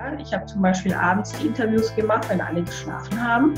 Ja, ich habe zum Beispiel abends die Interviews gemacht, wenn alle geschlafen haben.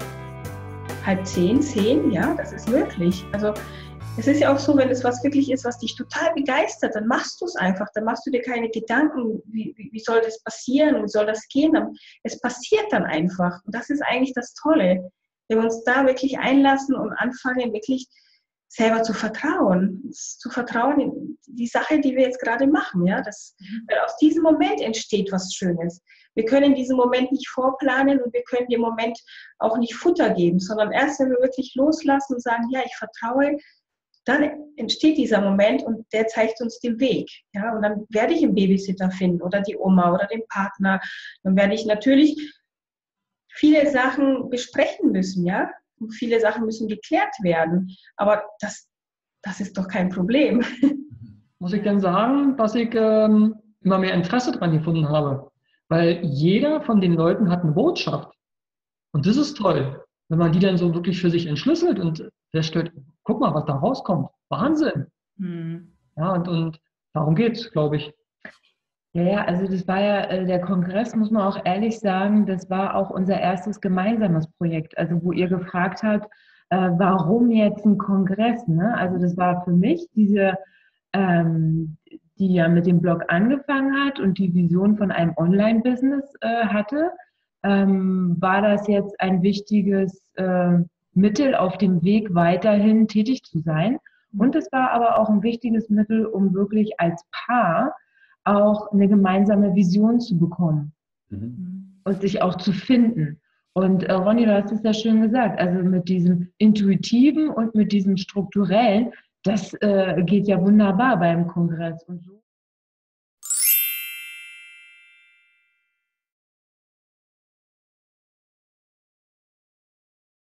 9:30, 10, ja, das ist möglich. Also es ist ja auch so, wenn es was wirklich ist, was dich total begeistert, dann machst du es einfach. Dann machst du dir keine Gedanken, wie soll das passieren, wie soll das gehen. Es passiert dann einfach. Und das ist eigentlich das Tolle, wenn wir uns da wirklich einlassen und anfangen, wirklich selber zu vertrauen in die Sache, die wir jetzt gerade machen. Ja? Weil aus diesem Moment entsteht was Schönes. Wir können diesen Moment nicht vorplanen und wir können dem Moment auch nicht Futter geben, sondern erst, wenn wir wirklich loslassen und sagen, ja, ich vertraue, dann entsteht dieser Moment und der zeigt uns den Weg. Ja? Und dann werde ich einen Babysitter finden oder die Oma oder den Partner. Dann werde ich natürlich viele Sachen besprechen müssen, ja. Und viele Sachen müssen geklärt werden. Aber das ist doch kein Problem. Muss ich dann sagen, dass ich immer mehr Interesse daran gefunden habe. Weil jeder von den Leuten hat eine Botschaft. Und das ist toll, wenn man die dann so wirklich für sich entschlüsselt und feststellt, guck mal, was da rauskommt. Wahnsinn. Ja, und darum geht's, glaube ich. Ja, also das war ja, der Kongress, muss man auch ehrlich sagen, das war auch unser erstes gemeinsames Projekt, also wo ihr gefragt habt, warum jetzt ein Kongress, ne? Also das war für mich die ja mit dem Blog angefangen hat und die Vision von einem Online-Business hatte, war das jetzt ein wichtiges Mittel auf dem Weg, weiterhin tätig zu sein. Und es war aber auch ein wichtiges Mittel, um wirklich als Paar auch eine gemeinsame Vision zu bekommen und sich auch zu finden. Und Ronny, du hast es ja schön gesagt, also mit diesem Intuitiven und mit diesem Strukturellen, das geht ja wunderbar beim Kongress. Und so